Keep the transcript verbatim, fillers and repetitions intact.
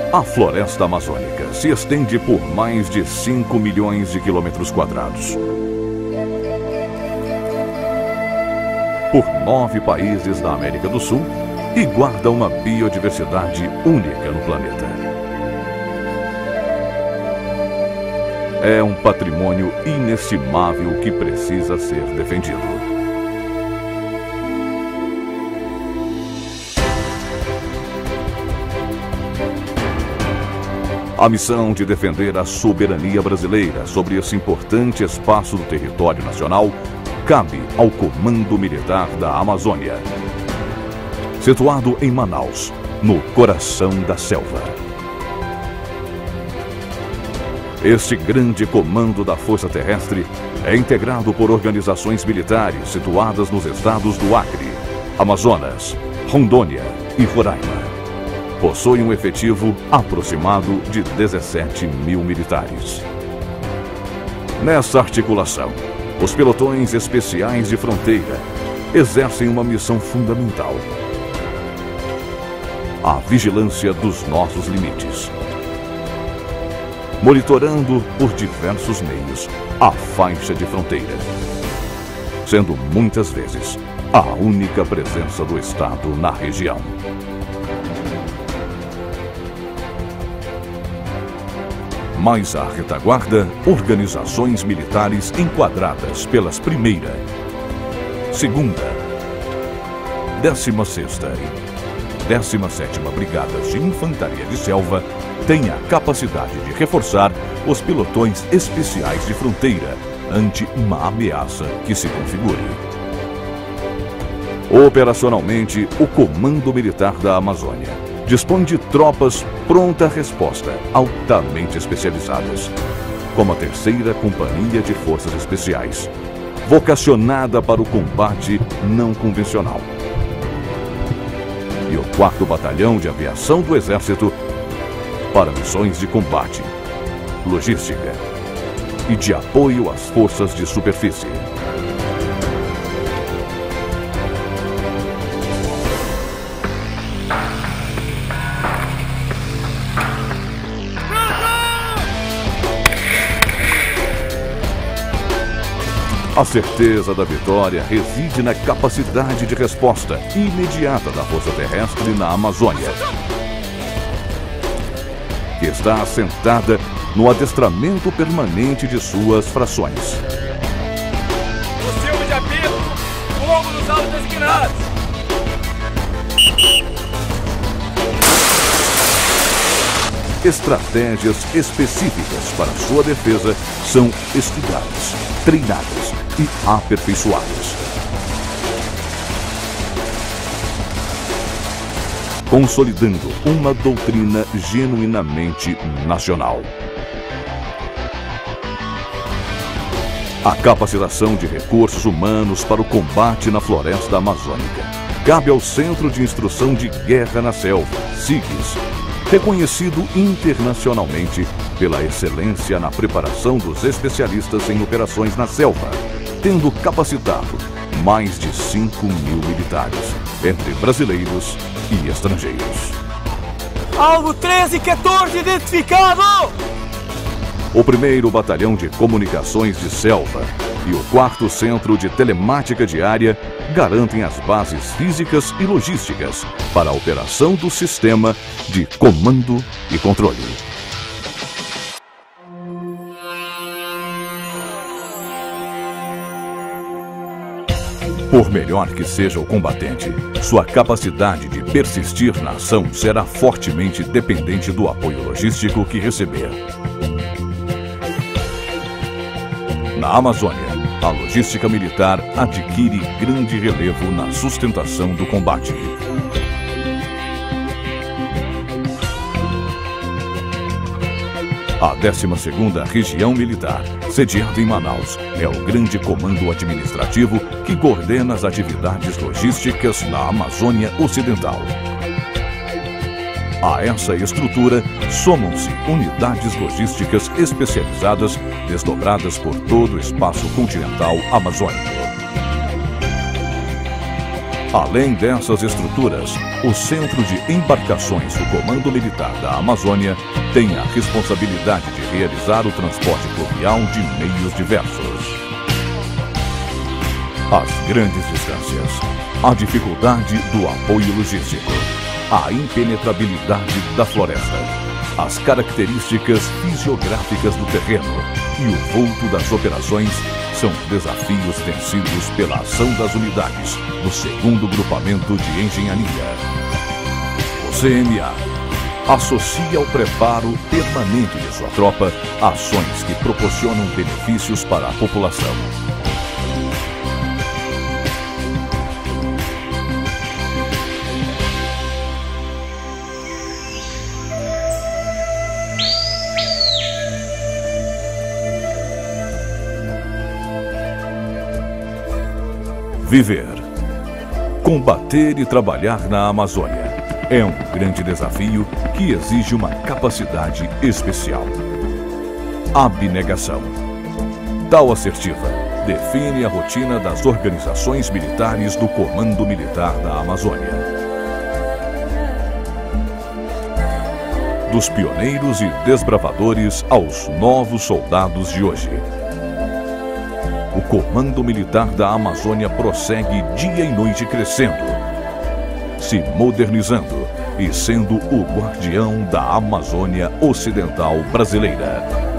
A floresta amazônica se estende por mais de cinco milhões de quilômetros quadrados. Por nove países da América do Sul e guarda uma biodiversidade única no planeta. É um patrimônio inestimável que precisa ser defendido. A missão de defender a soberania brasileira sobre esse importante espaço do território nacional cabe ao Comando Militar da Amazônia, situado em Manaus, no coração da selva. Este grande comando da Força Terrestre é integrado por organizações militares situadas nos estados do Acre, Amazonas, Rondônia e Roraima. Possui um efetivo aproximado de dezessete mil militares. Nessa articulação, os pelotões especiais de fronteira exercem uma missão fundamental: a vigilância dos nossos limites, monitorando por diversos meios a faixa de fronteira, sendo muitas vezes a única presença do Estado na região. Mais à retaguarda, organizações militares enquadradas pelas primeira, segunda, décima sexta e décima sétima Brigadas de Infantaria de Selva têm a capacidade de reforçar os pelotões especiais de fronteira ante uma ameaça que se configure. Operacionalmente, o Comando Militar da Amazônia dispõe de tropas pronta resposta altamente especializadas, como a terceira Companhia de Forças Especiais, vocacionada para o combate não convencional, e o quarto Batalhão de Aviação do Exército para missões de combate, logística e de apoio às forças de superfície. A certeza da vitória reside na capacidade de resposta imediata da Força Terrestre na Amazônia, que está assentada no adestramento permanente de suas frações. O Silvio de apito, fogo nos alvos designados. Estratégias específicas para sua defesa são estudadas, treinadas e aperfeiçoadas. Consolidando uma doutrina genuinamente nacional. A capacitação de recursos humanos para o combate na floresta amazônica cabe ao Centro de Instrução de Guerra na Selva, SIGIS, reconhecido internacionalmente pela excelência na preparação dos especialistas em operações na selva, tendo capacitado mais de cinco mil militares, entre brasileiros e estrangeiros. Alvo treze e quatorze identificado! O primeiro Batalhão de Comunicações de Selva e o quarto Centro de Telemática Diária garantem as bases físicas e logísticas para a operação do sistema de comando e controle. Por melhor que seja o combatente, sua capacidade de persistir na ação será fortemente dependente do apoio logístico que receber. Na Amazônia, a logística militar adquire grande relevo na sustentação do combate. A décima segunda Região Militar, sediada em Manaus, é o grande comando administrativo que coordena as atividades logísticas na Amazônia Ocidental. A essa estrutura somam-se unidades logísticas especializadas desdobradas por todo o espaço continental amazônico. Além dessas estruturas, o Centro de Embarcações do Comando Militar da Amazônia tem a responsabilidade de realizar o transporte fluvial de meios diversos. As grandes distâncias, a dificuldade do apoio logístico, a impenetrabilidade da floresta, as características fisiográficas do terreno e o vulto das operações são desafios vencidos pela ação das unidades do segundo Grupamento de Engenharia. O C M A associa ao preparo permanente de sua tropa ações que proporcionam benefícios para a população. Viver, combater e trabalhar na Amazônia é um grande desafio que exige uma capacidade especial. Abnegação. Tal assertiva define a rotina das organizações militares do Comando Militar da Amazônia. Dos pioneiros e desbravadores aos novos soldados de hoje. O Comando Militar da Amazônia prossegue dia e noite crescendo, se modernizando e sendo o guardião da Amazônia Ocidental brasileira.